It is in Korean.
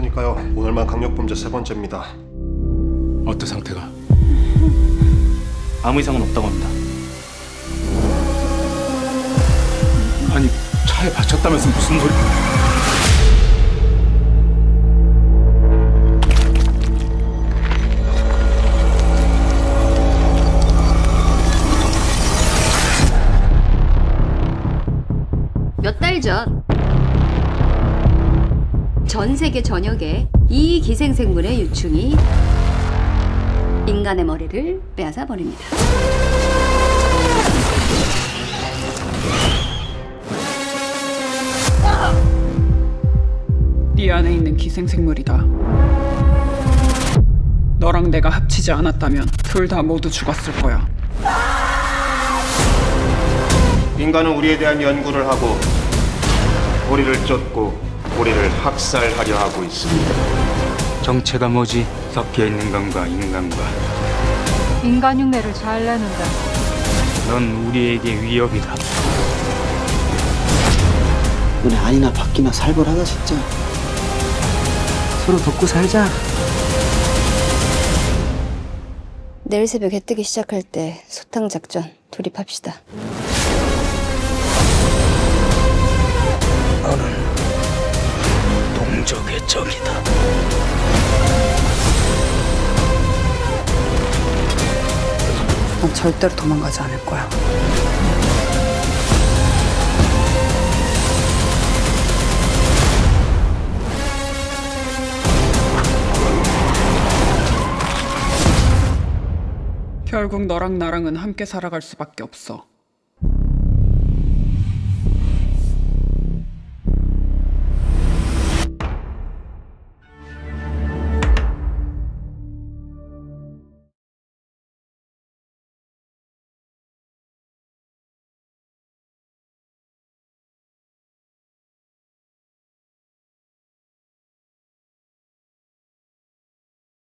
있으니까요. 오늘만 강력범죄 3번째입니다. 어때 상태가? 아무 이상은 없다고 합니다. 아니 차에 받쳤다면서 무슨 소리? 몇 달 전 세계 전역에 이 기생생물의 유충이 인간의 머리를 빼앗아 버립니다. 네 안에 있는 기생생물이다. 너랑 내가 합치지 않았다면 둘 다 모두 죽었을 거야. 인간은 우리에 대한 연구를 하고 우리를 쫓고 우리를 학살하려 하고 있습니다. 정체가 뭐지? 섞여 있는 건가 인간과. 인간 흉내를 잘 내는데. 넌 우리에게 위협이다. 너네 아니나 밖이나 살벌하다 진짜. 서로 돕고 살자. 내일 새벽 해 뜨기 시작할 때 소탕 작전 돌입합시다. 너는 동족의 적이다. 난 절대로 도망가지 않을 거야. 결국 너랑 나랑은 함께 살아갈 수밖에 없어.